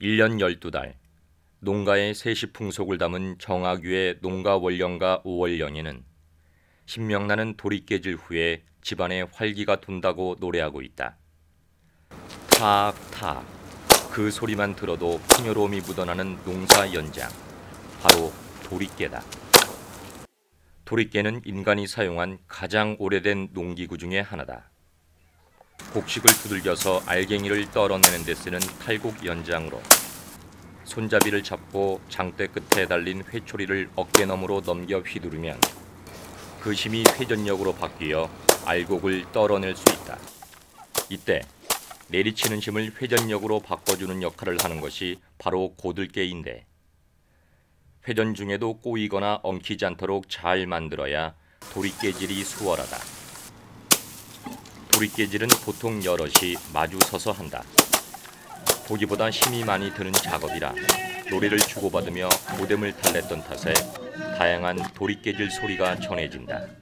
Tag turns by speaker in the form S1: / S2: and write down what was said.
S1: 1년 12달 농가의 세시풍속을 담은 정학유의 농가 원령가 오월령에는 신명나는 돌이 깨질 후에 집안에 활기가 돈다고 노래하고 있다. 탁탁 그 소리만 들어도 풍요로움이 묻어나는 농사 연장, 바로 도리깨다. 도리깨는 인간이 사용한 가장 오래된 농기구 중에 하나다. 곡식을 두들겨서 알갱이를 떨어내는 데 쓰는 탈곡 연장으로 손잡이를 잡고 장대 끝에 달린 회초리를 어깨너머로 넘겨 휘두르면 그 힘이 회전력으로 바뀌어 알곡을 떨어낼 수 있다. 이때 내리치는 힘을 회전력으로 바꿔주는 역할을 하는 것이 바로 고들깨인데, 회전 중에도 꼬이거나 엉키지 않도록 잘 만들어야 도리깨질이 수월하다. 도리깨질은 보통 여럿이 마주 서서 한다. 보기보다 힘이 많이 드는 작업이라 노래를 주고받으며 고됨을 달랬던 탓에 다양한 도리깨질 소리가 전해진다.